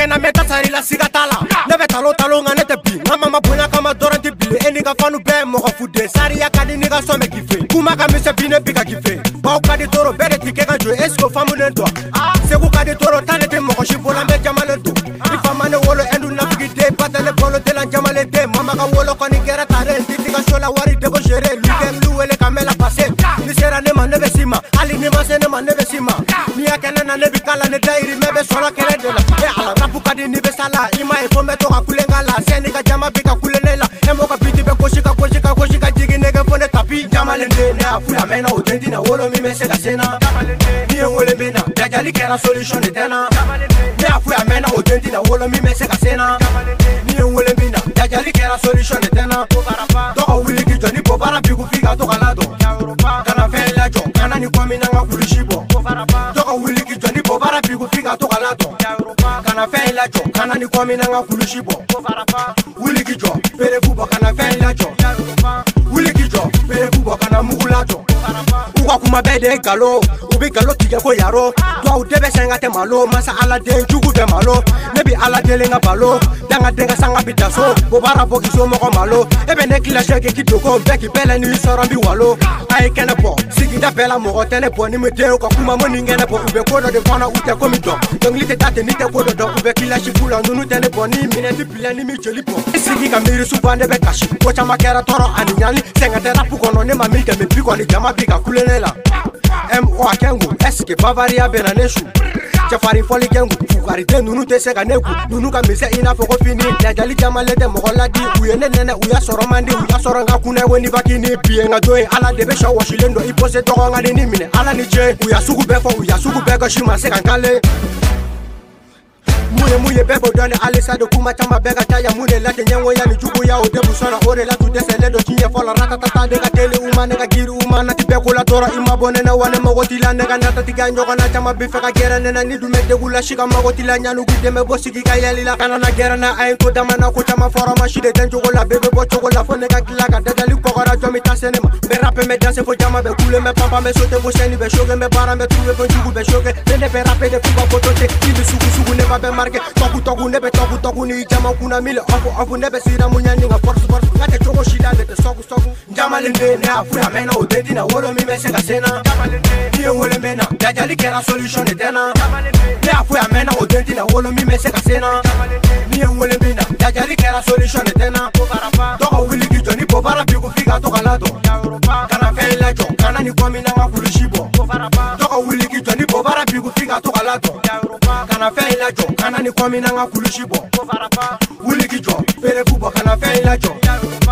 kena meta sari la sigatala nebe talo nga nete bi mama bonya kama doranti bile eni ka fanu be mo fude sari ya kadi ni ka some kife kuma ka mise bine bi ka kife ba ka di toro bere tike ka jo esko famu ne do se ku ka di toro tane te mo ko shibola be jamale do ifama ne wolo endu na fugite patale bolo de la jamale de mama ka wolo ko ni gera tare titi ka shola wari de bo jere luken luwele kamela passe ni sera ne ma nebe sima ali ni ma se ne ma nebe sima ni akena na nebi kala ne dairi mebe sola kele de la e ala rapu kadi ni be sala ima e fome to ka kulenga la seni ka jama bi ka kulenela e mo ka biti be koshika jigi nege fone tapi jamale de ne afula mena o tendi na wolo mi me se ka sena ni en wole bena dajali kera solution de tena ne afula mena o tendi na wolo mi me se ka sena ni en wole bena dajali kera solution de tena to ka wili ki joni po bara bi ku figa to kala do kana fela jo kana ni kwa mina nga kulishibo to ka wili ki joni po bara bi ku figa to kala do kana fela jo kana ni kwa mina nga kulishibo wili ki jo pere kubo kana fela jo wili ki jo pere kubo kana mugula jo uka kuma bede galo ubi galo tige ko yaro to u debe senga te malo masa ala de jugu de malo nebi ala de lenga balo danga denga sanga bitaso bo bara boki so mo ko malo ebe ne kila shege kitoko beki bele ni sorambi walo ay kene po sigi da bela mo tene po ni mete ko kuma mo ningene po ube ko do de kona ute ko mi do donc lite tate ni te ko do ube kila shifula nunu tene po ni mine ti pilani mi joli po sigi ka miri su bande be kashi ko chama kera toro ani nyali senga te rapu ko no ne ma milke me biko ni jama bika kulenela M.O. Akengu, eske Bavaria benaneshu Jafari foli gengu, fukari de nunu te sega negu Nunu ka mise ina foko fini Najali jamale de mogoladi Uyene nene uya soro mandi Uya soro nga kune weni vakini Pie nga joe ala debe show washilendo Ipose toko nga nini mine ala ni che Uya sugu befo, uya sugu bego shima sega nkale Muye bebo done alisa do kuma chama bega taya mune late nyengo ya ni jugu ya odebu sona ore la tu desele do chinye fola ratatata de ga tele uma ne ga giru uma na ti beko la tora imabone na wane magoti la ne ga nata ti ga nyoga na chama bife ga gera ne na ni du mede gula shika magoti la nyanu gide me bosi gi ga yali la kana na gera na ay ko dama na ko chama fora ma shide den jogo la bebe bo jogo la fone ga kila ga dadali pokora jomi tasene ma be rappe me danse fo jama be kule me pampa me sote bo seni be shoge me bara me trouve bo jugu be shoge de be rappe de fuba botote ili sugu ne ba be marke toku nebe toku ni jama kuna mile afu nebe sira munyani nga force ngate chogo shida de sogu jamalende ne afura mena o dedi na wolo mi mese ga sena ni wole mena dajali kera solution de tena ne afura mena o dedi na wolo mi mese ga sena ni wole mena dajali kera solution de tena to wili ki joni po bara bi ku figa to kala do kana fela jo kana ni kwa mina nga kulishibo to wili ki joni po bara bi ku figa to kala do kana fela jo kana ni kwa mina nga kulishibo wili ki jo pere kubo kana fela jo